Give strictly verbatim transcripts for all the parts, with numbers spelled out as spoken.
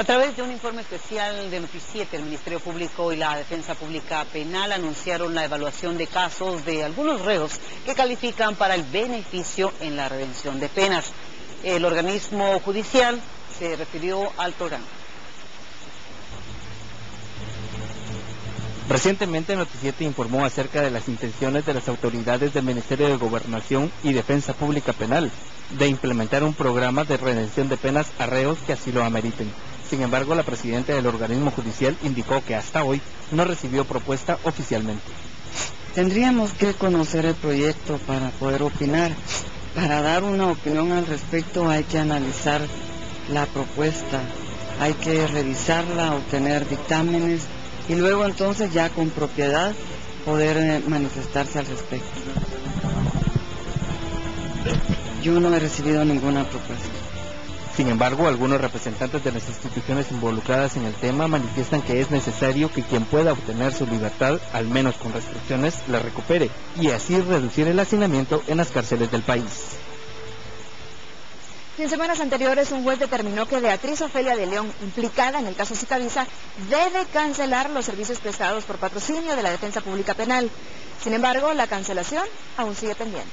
A través de un informe especial de Noticiete, el Ministerio Público y la Defensa Pública Penal anunciaron la evaluación de casos de algunos reos que califican para el beneficio en la redención de penas. El organismo judicial se refirió al programa. Recientemente Noticiete informó acerca de las intenciones de las autoridades del Ministerio de Gobernación y Defensa Pública Penal de implementar un programa de redención de penas a reos que así lo ameriten. Sin embargo, la presidenta del organismo judicial indicó que hasta hoy no recibió propuesta oficialmente. Tendríamos que conocer el proyecto para poder opinar. Para dar una opinión al respecto hay que analizar la propuesta, hay que revisarla, obtener dictámenes y luego entonces ya con propiedad poder manifestarse al respecto. Yo no he recibido ninguna propuesta. Sin embargo, algunos representantes de las instituciones involucradas en el tema manifiestan que es necesario que quien pueda obtener su libertad, al menos con restricciones, la recupere y así reducir el hacinamiento en las cárceles del país. En semanas anteriores, un juez determinó que Beatriz Ofelia de León, implicada en el caso Sicavisa, debe cancelar los servicios prestados por patrocinio de la Defensa Pública Penal. Sin embargo, la cancelación aún sigue pendiente.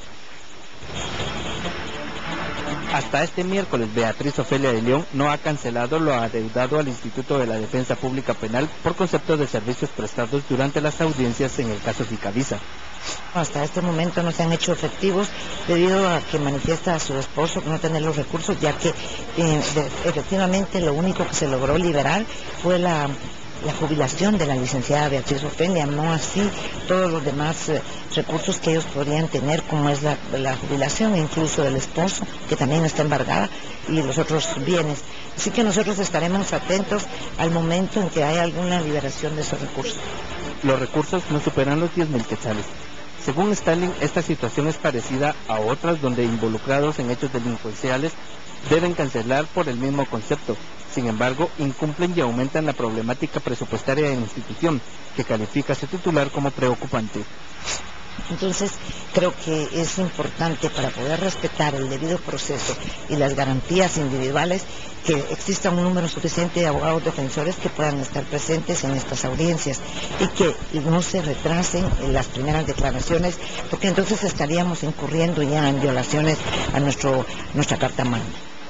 Hasta este miércoles, Beatriz Ofelia de León no ha cancelado lo adeudado al Instituto de la Defensa Pública Penal por concepto de servicios prestados durante las audiencias en el caso Sicavisa. Hasta este momento no se han hecho efectivos debido a que manifiesta a su esposo no tener los recursos, ya que eh, de, efectivamente lo único que se logró liberar fue la, la jubilación de la licenciada Beatriz Ofelia, no así todos los demás eh, recursos que ellos podrían tener, como es la, la jubilación incluso del esposo, que también está embargada, y los otros bienes. Así que nosotros estaremos atentos al momento en que haya alguna liberación de esos recursos. Los recursos no superan los diez mil quetzales. Según Stalin, esta situación es parecida a otras donde involucrados en hechos delincuenciales deben cancelar por el mismo concepto. Sin embargo, incumplen y aumentan la problemática presupuestaria de la institución, que califica a su titular como preocupante. Entonces, creo que es importante para poder respetar el debido proceso y las garantías individuales que exista un número suficiente de abogados defensores que puedan estar presentes en estas audiencias y que no se retrasen en las primeras declaraciones, porque entonces estaríamos incurriendo ya en violaciones a nuestro, nuestra Carta Magna.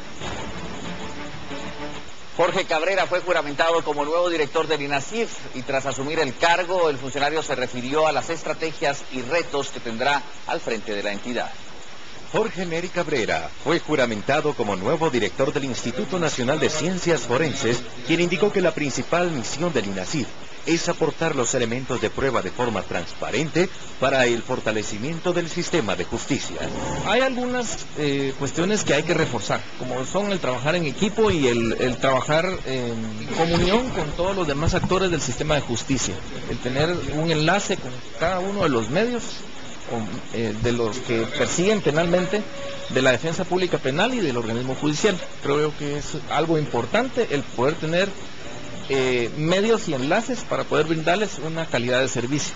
Jorge Cabrera fue juramentado como nuevo director del INASIF y tras asumir el cargo, el funcionario se refirió a las estrategias y retos que tendrá al frente de la entidad. Jorge Neri Cabrera fue juramentado como nuevo director del Instituto Nacional de Ciencias Forenses, quien indicó que la principal misión del INASIF es aportar los elementos de prueba de forma transparente para el fortalecimiento del sistema de justicia. Hay algunas eh, cuestiones que hay que reforzar, como son el trabajar en equipo y el, el trabajar en comunión con todos los demás actores del sistema de justicia, el tener un enlace con cada uno de los medios, con, eh, de los que persiguen penalmente, de la Defensa Pública Penal y del organismo judicial. Creo que es algo importante el poder tener Eh, medios y enlaces para poder brindarles una calidad de servicio.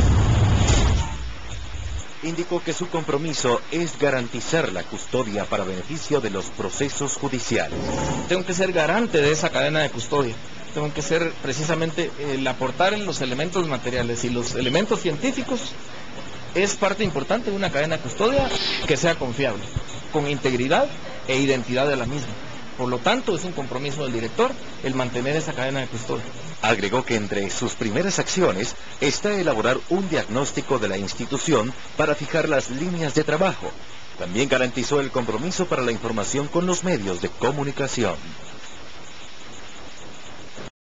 Indicó que su compromiso es garantizar la custodia para beneficio de los procesos judiciales. Tengo que ser garante de esa cadena de custodia. Tengo que ser precisamente el aportar en los elementos materiales y los elementos científicos. Es parte importante de una cadena de custodia que sea confiable, con integridad e identidad de la misma. Por lo tanto, es un compromiso del director el mantener esa cadena de custodia. Agregó que entre sus primeras acciones está elaborar un diagnóstico de la institución para fijar las líneas de trabajo. También garantizó el compromiso para la información con los medios de comunicación.